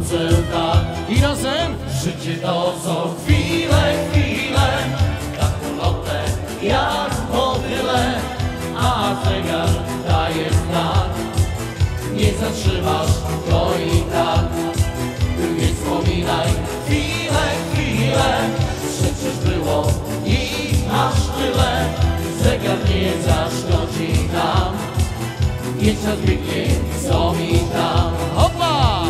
wrócę tak i razem. Życie to są chwile, tak ulotne jak motyle, a zegar daje znak. Nie zatrzymasz go i tak, więc wspominaj chwile, przecież było i aż tyle. Zegar nie zaszkodzi nam, nie czas biegnie, co mi tam. Hopla!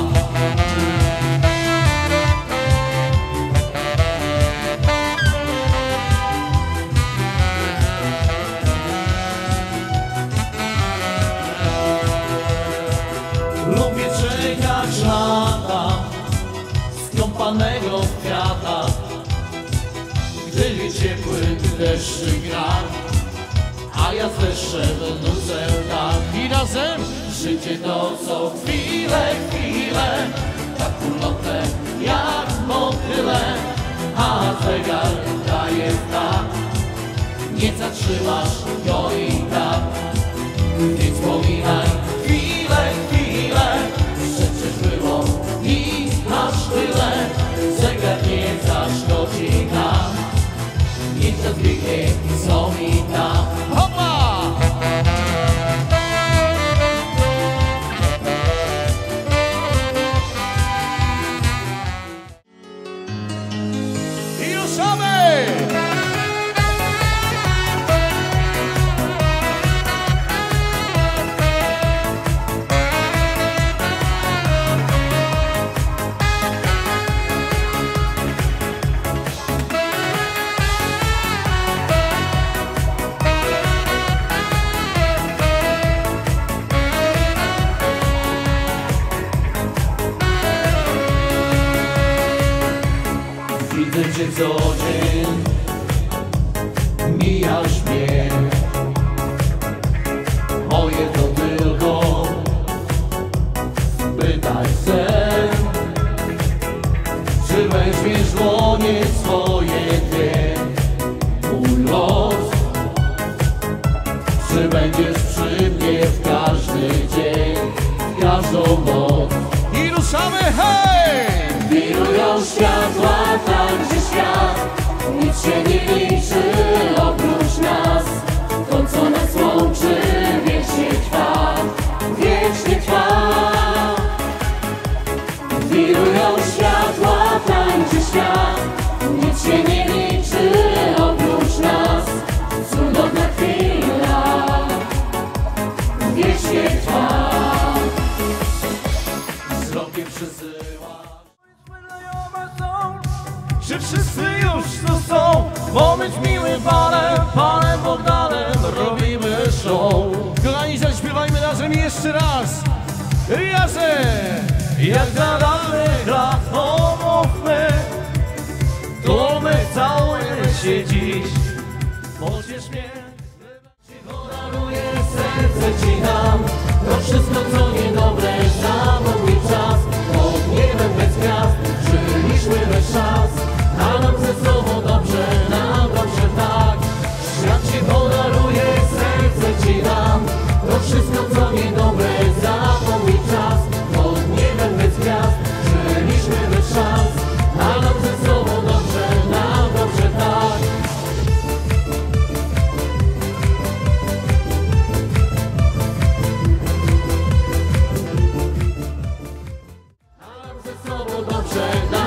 Lubię czekać lata skąpanego w kwiatach, gdy ciepły deszcz gra, a ja z deszczem nucę tak i razem. Życie to są chwile, tak ulotne jak motyle, a zegar daje znak. Nie zatrzymasz go i tak, więc wspominaj chwile, przecież było i aż tyle. Zegar nie zaszkodzi nam, nie czas biegnie, co mi tam. Hopa! I ruszamy! Widzę cię co dzień, mijasz mnie. Moje to tylko pytaj sen, czy weźmiesz dłonie swoje dwie. Mój los, czy będziesz przy mnie w każdy dzień, w każdą noc. I ruszamy, hej! Wirują światła tam, gdzie świat nic się nie liczy oprócz nas. To, co nas łączy, wiecznie trwa, wiecznie trwa. Wirują światła tam, gdzie świat nic się nie liczy oprócz nas. Cudowna chwila, wiecznie trwa. Wzrokiem przesyła. Czy wszyscy już tu są? Bo być miłym panem Bogdanem robimy show. Kochani, zaśpiewajmy razem jeszcze raz. Razem! Jak za dawnych lat omówmy, to my całujemy się dziś. Pociesz mnie, podaruję, serce ci dam. To wszystko co niedobre za mój czas. Pod niebem bez gwiazd żyliśmy bez czas. A nam ze sobą dobrze, nam dobrze tak. Świat ci podaruje, serce ci dam. To wszystko co niedobre zapomnij czas. Pod niebem bez gwiazd żyliśmy bez szans. A nam ze sobą dobrze, nam dobrze tak. A nam ze sobą dobrze,